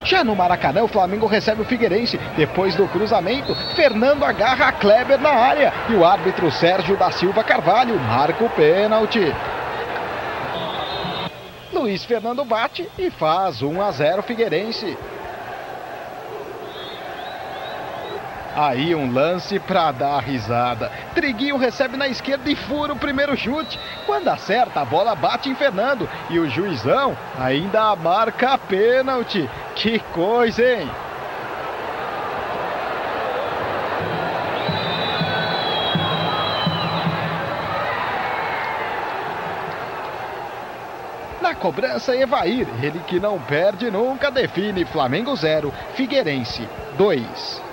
Já no Maracanã, o Flamengo recebe o Figueirense. Depois do cruzamento, Fernando agarra a Kleber na área. E o árbitro Sérgio da Silva Carvalho marca o pênalti. Luiz Fernando bate e faz 1-0 Figueirense. Aí um lance pra dar risada. Triguinho recebe na esquerda e fura o primeiro chute. Quando acerta, a bola bate em Fernando. E o juizão ainda marca pênalti. Que coisa, hein? Na cobrança, Evair, ele que não perde nunca, define Flamengo 0, Figueirense 2.